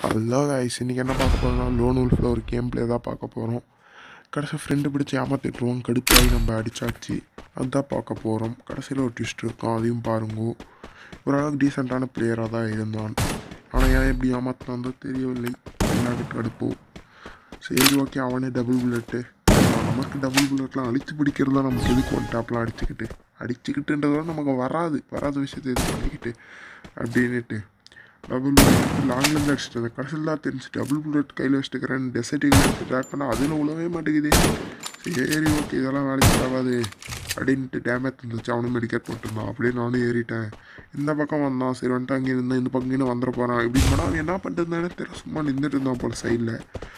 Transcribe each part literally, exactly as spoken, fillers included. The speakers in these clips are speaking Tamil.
ஹலோ கைஸ், இன்றைக்கி என்ன பார்க்க போகிறோம்னா லோன் உல்ஃபில் ஒரு கேம் பிளே தான் பார்க்க போகிறோம். கடைசி ஃப்ரெண்டு பிடிச்சி ஏமாற்றிட்டுருவோம், கடுப்பாகி நம்ம அடித்தாச்சு. அதுதான் பார்க்க போகிறோம். கடைசியில் ஒரு ட்விஸ்ட் இருக்கும், அதையும் பாருங்க. ஓரளவுக்கு டீசெண்டான பிளேயராக தான் இருந்தான். ஆனால் ஏன் எப்படி ஏமாற்றினான் தெரியவில்லை. எல்லாருக்கும் கடுப்போம். சரி, ஓகே, அவனே டபுள் புல்லட்டு. நமக்கு டபுள் புல்லட்லாம் அடித்து பிடிக்கிறது தான். நமக்கு எதுக்கு ஒன் டேப்லாம் அடிச்சுக்கிட்டு அடிச்சுக்கிட்டுன்றதோட நமக்கு வராது வராத விஷயத்தை எது பண்ணிக்கிட்டு அப்படின்னுட்டு டபுள் புல்லட் லாங்லேருந்து அடிச்சுட்டு கடைசியில் தான் தெரிஞ்சு டபுள் புல்லட் கையில் வச்சுட்டுக்கிறேன். டெசர்ட்டில் எடுத்து ட்ராக் பண்ணால் அதில் உழவே மாட்டேங்குது. சரி, ஓகே, இதெல்லாம் வேலைக்கு ஆகாது அப்படின்ட்டு டேமேஜ் இருந்துச்சு. அவனும் மெடிக்கேட் போட்டிருந்தான். அப்படியே நானும் ஏறிட்டேன். இந்த பக்கம் வந்தான். சரி, வந்துட்டு அங்கே இருந்தான். இந்த பக்கம் இங்கே வந்துட போகிறான். இப்படி போனால் அவன் என்ன பண்ணிட்டு தெரியல. சும்மா நின்றுட்டு இருந்தான் போல் சைடில்.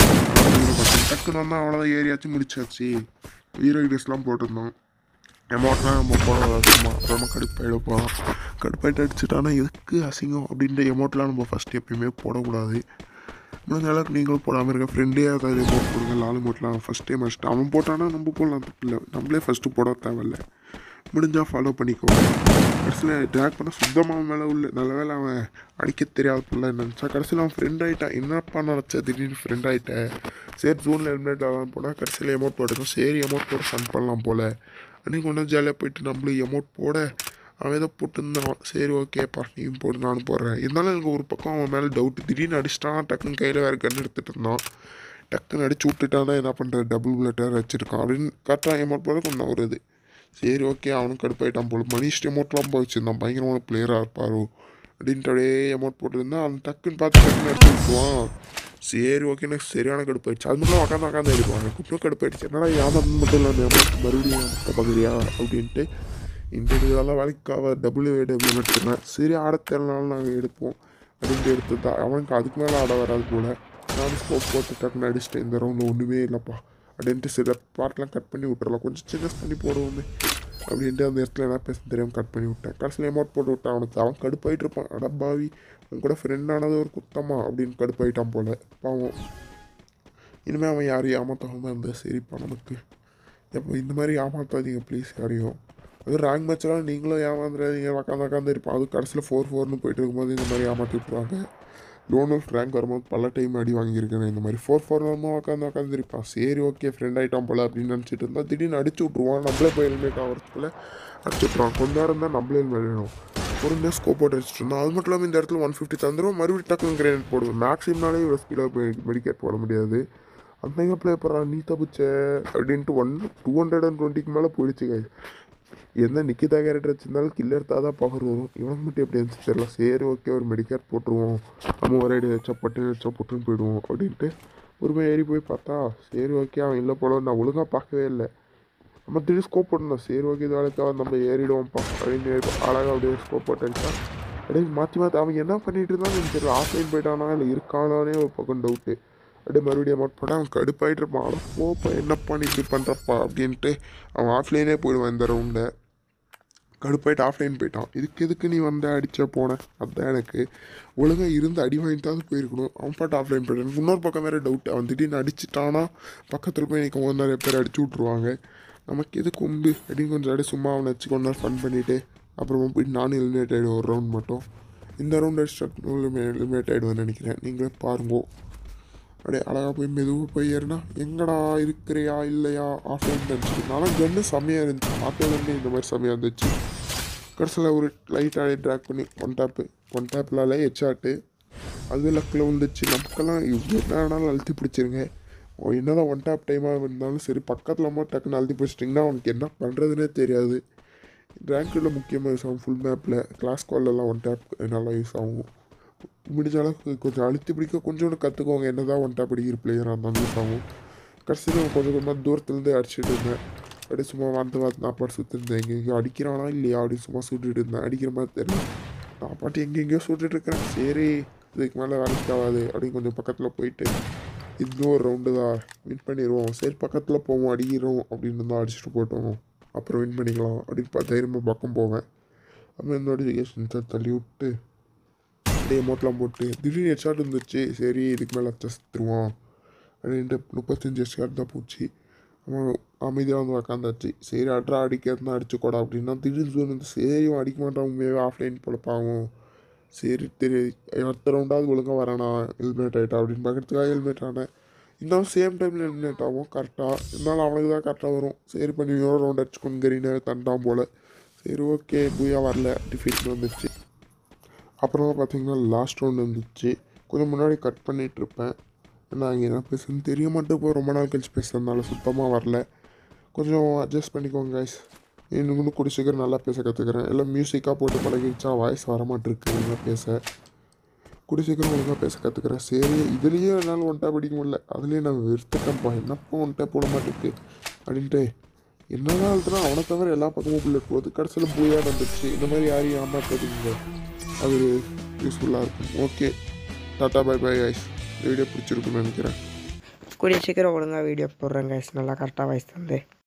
டக்குன்னு வந்தால் அவ்வளோதான், ஏரியாச்சும் முடிச்சாச்சு. ஹீரோ ட்ரெஸ்லாம் போட்டிருந்தோம். எமௌண்ட்லாம் நம்ம போட சும்மா அப்புறமா கடுப்பாயிட போகலாம். கடுப்பாயிட்டு அடிச்சுட்டானா எதுக்கு அசிங்கம் அப்படின்ற எமௌண்ட்லாம் நம்ம ஃபஸ்ட்டு எப்பயுமே போடக்கூடாது. முடிஞ்ச அளவுக்கு நீங்களும் போடாமல் இருக்க. ஃப்ரெண்டே ஏதாவது எமௌண்ட் போடுங்க. லால் எமௌண்ட்லாம் ஃபஸ்ட் டைம் அடிச்சுட்டு அவன் போட்டானா நம்ம போடலாம், தப்பு இல்லை. நம்மளே ஃபஸ்ட்டு போட தேவையில்ல. முடிஞ்சால் ஃபாலோ பண்ணிக்கோங்க. கடைசியில் ட்ராக் பண்ண சுத்தமாக மேலே உள்ள நல்ல வேலை அவன் அடிக்க தெரியாத பிள்ளை நினச்சா. கடைசியில் அவன் ஃப்ரெண்ட் ஆகிட்டான். என்னப்பா நினச்சா திடீர்னு ஃப்ரெண்ட் ஆகிட்டேன். சரி, ஜூனில் எலிமினேட் ஆகலாம் போனால் கடைசியில் எமௌண்ட் போட்டுருக்கோம். சரி, எமௌண்ட் போட ஃபன் பண்ணலாம் போல். அன்றைக்கி ஒன்றும் ஜாலியாக போயிட்டு நம்மளும் எமௌண்ட் போட அவன் ஏதோ போட்டுருந்தான். சரி, ஓகேப்பா, நீயும் போட்டு நானும் போடுறேன். இருந்தாலும் எனக்கு ஒரு பக்கம் அவன் மேலே டவுட்டு. திடீர்னு அடிச்சிட்டான். டக்குன்னு கையில் வேறு கன்று எடுத்துகிட்டு இருந்தான். டக்குன்னு அடிச்சு விட்டுட்டானா என்ன பண்ணுறது, டபுள் புல்லட்டாக வச்சுருக்கான் அப்படின்னு கரெக்டாக எமௌண்ட் போட கொஞ்சம் வருது. சரி, ஓகே, அவனும் கடுப்பாயிட்டான் போல். மனிஷ் எமௌண்ட்லாம் போய் வச்சுருந்தான். பயங்கரமான பிளேயராக இருப்பாரோ அப்படின்ட்டு அப்படியே எமௌண்ட் போட்டுருந்தான். அவன் டக்குன்னு பார்த்து டக்குன்னு அடிச்சு விட்டுருவான். சரி, ஓகே, எனக்கு சரியான கடுப்பாயிடுச்சு. அது மட்டும் உட்காந்து உட்காந்து அடிப்பாங்க. இன்னும் கடுப்பாயிடுச்சு. என்னடா யாதம் மட்டும் இல்லை அந்த அமௌண்ட் மறுபடியும் பார்க்குறியா அப்படின்ட்டு இந்த இதெல்லாம் வேலைக்காக டபுள்யூ டபுள்யூ எடுத்துருந்தேன். சரி, ஆட தெரியலனாலும் நாங்கள் எடுப்போம் அப்படின்ட்டு எடுத்து தான். அவனுக்கு அதுக்கு மேலே ஆட வராது போல். நானும் ஸ்கோப் போட்டு டக்குன்னு அடிச்சுட்டு இந்த ரவுண்டில் ஒன்றுமே இல்லைப்பா அப்படின்ட்டு சில பார்ட்லாம் கட் பண்ணி விட்டுறலாம். கொஞ்சம் சின்னஸ் பண்ணி போடுவோமே அப்படின்ட்டு அந்த இடத்துல என்ன பேச தெரியாமல் கட் பண்ணி விட்டேன். கடைசியில் எமௌண்ட் போட்டு விட்டான். அவனுக்கு அவன் கடுப்பாயிட்டு இருப்பான். அடப்பாவி, அவன் கூட ஃப்ரெண்டானது ஒரு குத்தமா அப்படின்னு கடுப்பாயிட்டான் போல். பாவம். இனிமேல் அவன் யாரையும் ஏமாத்தாமல் இருந்தால் சரிப்பா நமக்கு. எப்போ இந்த மாதிரி ஏமாத்தாதீங்க ப்ளீஸ் யாரையும். அதுவும் ரேங்க் மேட்ச்லாம் நீங்களும் ஏமாந்துடாதீங்க. உக்காந்து உக்காந்து இருப்பான். அதுவும் கடைசியில் ஃபோர் ஃபோர்னு போயிட்டு இருக்கும்போது இந்த மாதிரி ஏமாற்றி விட்ருவாங்க. லோன் ஆஃப் ரேங்க் வரும்போது பல டைம் அடி வாங்கியிருக்கேன். இந்த மாதிரி ஃபோர் ஃபோர் வரும்போது உட்காந்து உட்காந்து இருப்பான். சரி, ஓகே, ஃப்ரெண்ட் ஆகிட்டான் போல் அப்படின்னு நினச்சிட்டு இருந்தால் திடீர்னு அடிச்சு விட்ருவான். நம்மளே போய் ஹெல்மெட் ஆகிறதுக்குள்ள அடிச்சு விட்ருவான். கொஞ்ச நேரம் தான் நம்மளே விளையாடணும். பொறுமையாக ஸ்கோப் போட்டு அடிச்சுட்டு இருந்தோம். அது மட்டும் இல்லாமல் இந்த இடத்துல ஒன் ஃபிஃப்டி தந்துடும். மறுபடியும் டக்குன்னு கிரேனேட் போடுவோம். மேக்ஸிம்னாலே இவ்வளோ ஸ்பீடாக போய் மெடிக்கேட் போட முடியாது. அந்த எங்கே ப்ளே பண்ணுறான், நீ தப்பிச்ச அப்படின்ட்டு ஒன் டூ ஹண்ட்ரட் அண்ட் டுவெண்ட்டிக்கு மேலே போயிடுச்சு கை. எந்த நிக்கிதா கேரக்டர் வச்சிருந்தாலும் கில்லர் எடுத்தால் தான் பவர் வரும். இவனுக்கு மட்டும் எப்படி இருந்துச்சு தெரியல. சரி, ஓகே, ஒரு மெடிக்கேட் போட்டுருவோம். நம்ம ஒரே அடி வச்சா பட்டு வச்சா பொட்டுன்னு போயிடுவோம் அப்படின்ட்டு ஒருமே ஏறி போய் பார்த்தா சரி, ஓகே, அவன் இல்லை போல. நான் ஒழுங்காக பார்க்கவே இல்லை. நம்ம திடீர் ஸ்கோப் போட்டுருந்தோம். சரி, ஓகே, இது வேலைக்காக நம்ம ஏறிடுவோம்ப்பா அப்படின்னு அழகாக அப்படியே ஸ்கோப் போட்டுச்சா. அப்படியே மாற்றி மாற்றி அவன் என்ன பண்ணிட்டு இருந்தான்னு எனக்கு தெரியல. ஆஃப்லைன் போயிட்டானா இல்லை இருக்கானானே ஒரு பக்கம் டவுட்டு. அப்படியே மறுபடியும் அமௌண்ட் போட்டால் அவன் கடுப்பாயிட்டு இருப்பான். ஆனால் போப்பா, என்னப்பா நீ இப்படி பண்ணுறப்பா அப்படின்ட்டு அவன் ஆஃப்லைனே போயிடுவான். இந்த ரவுண்டை கடுப்பாயிட்டு ஆஃப்லைன் போயிட்டான். இதுக்கு எதுக்கு நீ வந்த அடிச்ச போன, அதுதான் எனக்கு ஒழுங்காக இருந்து அடி வாங்கிட்டாவது போயிருக்கணும். அவன் பாட்டு ஆஃப்லைன் போயிட்டான். எனக்கு இன்னொரு பக்கம் வேறு டவுட். அவன் திடீர்னு அடிச்சுட்டானா பக்கத்தில் போய் எனக்கு கொஞ்சம் நிறைய பேர் அடிச்சு விட்ருவாங்க. நமக்கு எது கொம்பு அப்படின்னு கொஞ்சம் அடி சும்மா அவனை வச்சு கொஞ்ச நேரம் ஃபன் பண்ணிவிட்டு அப்புறமா போயிட்டு நானும் எலிமினேட் ஆகிடுவேன் ஒரு ரவுண்ட் மட்டும். இந்த ரவுண்ட் அடிச்சு எலிமினேட் ஆகிடுவேன்னு நினைக்கிறேன். நீங்களே பாருங்கோ. அப்படியே அழகாக போய் மெதுவாக போய் ஏறினா எங்கடா இருக்கிறியா இல்லையா ஆஃப்லைன் அடிச்சுட்டு. நானும் கன்று செம்மையாக இருந்துச்சு. ஆஃப்லைன் இந்த மாதிரி செம்மையாக இருந்துச்சு. கடைசியில் ஒரு லைட்டாக ட்ராக் பண்ணி ஒன் டேப்பு ஒன் டேப்லாலே ஹெட்ஷாட்டு. அது லக்கில் வந்துச்சு. நமக்கெல்லாம் என்ன வேணாலும் அழுத்தி பிடிச்சிருங்க. என்ன தான் ஒன் டேப் டைமாக இருந்தாலும் சரி, பக்கத்தில் அம்மா டக்குன்னு அழுத்தி பிடிச்சிட்டிங்கன்னா அவனுக்கு என்ன பண்ணுறதுனே தெரியாது. ரேங்கில் முக்கியமாக யூஸ் ஆகும். ஃபுல் மேப்பில் கிளாஸ் கால்லெல்லாம் ஒன் டேப் நல்லா யூஸ் ஆகும். முடிஞ்ச அளவுக்கு கொஞ்சம் அழுத்தி பிடிக்க கொஞ்சோண்டு கற்றுக்கோங்க. என்ன தான் ஒன் டேப் அடிக்கிற பிளேயராக இருந்தாலும் யூஸ் ஆகும். கடைசியில் கொஞ்சம் கொஞ்சமாக தூரத்துலேருந்து அடிச்சுட்டு இருந்தேன். அப்படியே சும்மா வந்து பார்த்து நான் பாட்டு சுற்றிருந்தேன். எங்கெங்கேயோ அடிக்கிறானா இல்லையா அப்படின்னு சும்மா சுட்டுட்டு இருந்தேன். அடிக்கிற மாதிரி தெரியல. நான் பாட்டு எங்கெங்கேயோ சுட்டுட்டு இருக்கிறேன். சரி, இதுக்கு மேலே வேலைக்கு ஆகாது அப்படின்னு கொஞ்சம் பக்கத்தில் போயிட்டு இன்னும் ஒரு ரவுண்டு தான் வின் பண்ணிடுவோம். சரி, பக்கத்தில் போவோம், அடிக்கிறோம் அப்படின்னு தான் அடிச்சுட்டு போட்டோம். அப்புறம் வின் பண்ணிக்கலாம் அப்படின்னு பார்த்து தைரியமாக பக்கம் போவேன். அப்புறம் இந்த நோட்டிஃபிகேஷன் தள்ளி விட்டு அப்படியே அமௌண்ட்லாம் போட்டு திடீர்னு ஹெட்ஷாட் இருந்துச்சு. சரி, இதுக்கு மேலே தச்சுருவான் அப்படின்ட்டு முப்பத்தஞ்சு ஹெட்ஷாட் தான் போச்சு. அவன் அமைதியாக வந்து உக்காந்தாச்சு. சரி, அட்ரா அடிக்கிறதுனா அடிச்சுக்கூடா அப்படின்னா திடீர்னு வந்து சரி அடிக்க மாட்டான். உண்மையாகவே ஆஃப்லைன் போல பாவம் சரி தெரி அடுத்த ரவுண்டாவது ஒழுங்காக வரேனா எலிமினேட் ஆகிட்டா அப்படின்னு பார்க்கறதுக்காக எலிமினேட் ஆனேன். இருந்தாலும் சேம் டைமில் எலிமினேட் ஆகும் கரெக்டாக. இருந்தாலும் அவனுக்கு தான் கரெக்டாக வரும். சரி பண்ணி இன்னொரு ரவுண்ட் அடிச்சுக்கொண்டு கரீனை தண்டான் போல். சரி ஓகே பூயா வரல, டிஃபீட் வந்துடுச்சு. அப்புறமா பார்த்தீங்கன்னா லாஸ்ட் ரவுண்ட் வந்துச்சு. கொஞ்சம் முன்னாடி கட் பண்ணிகிட்ருப்பேன். நான் இங்கே என்ன பேசுன்னு தெரிய மாட்டேன். இப்போ ரொம்ப நாள் கழிச்சு பேசுகிறதுனால சுத்தமாக வரல. கொஞ்சம் அட்ஜஸ்ட் பண்ணிக்கோங்க கைஸ். இன்னும் இன்னும் கூடிய சீக்கிரம் நல்லா பேச கற்றுக்கிறேன். எல்லாம் மியூசிக்காக போட்டு பழகிடுச்சா வாய்ஸ் வரமாட்டிருக்கு ஒழுங்காக பேச. கூடிய சீக்கிரம் ஒழுங்காக பேச கற்றுக்கிறேன். சரி இதுலேயே என்னால் ஒன்ட்டா பிடிக்க முடியல. அதுலேயே நான் வெறுத்துட்டேன்ப்பா, என்னப்பா ஒன்ட்டா போட மாட்டேங்குது அப்படின்ட்டு என்னதான் எழுதுனா அவனை தவிர எல்லா பக்கமும் புல்லட் போகுது. கடைசியில் பூயா வந்துடுச்சு. இந்த மாதிரி யாரையும் ஏமாற்றாதீங்க, அது யூஸ்ஃபுல்லாக இருக்கும். Okay tata bye bye guys. Video பிடிச்சிருக்குன்னு நினைக்கிறேன். கூடிய சீக்கிரம் ஒழுங்காக வீடியோ போடுறேன் கைஸ், நல்லா கரெக்டாக வாய்ஸ் தந்து.